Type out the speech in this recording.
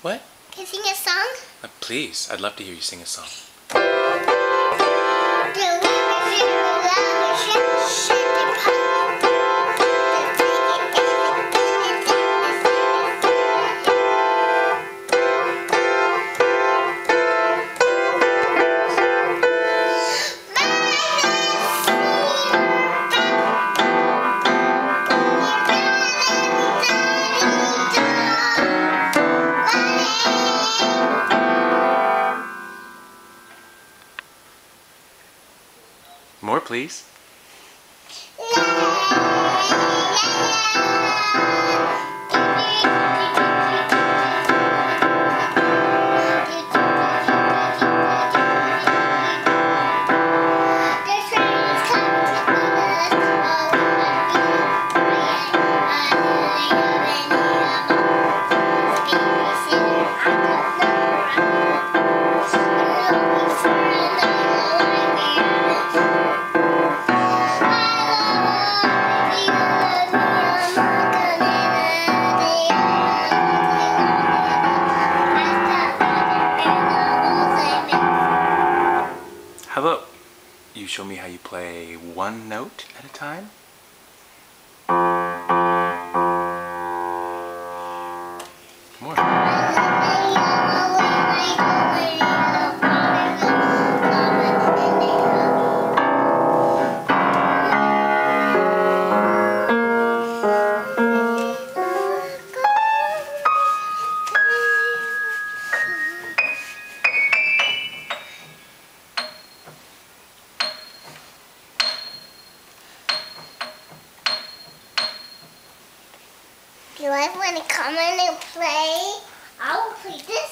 What? Can you sing a song? Please, I'd love to hear you sing a song. More, please. How about you show me how you play one note at a time? More. Do you guys want to come in and play? I'll play this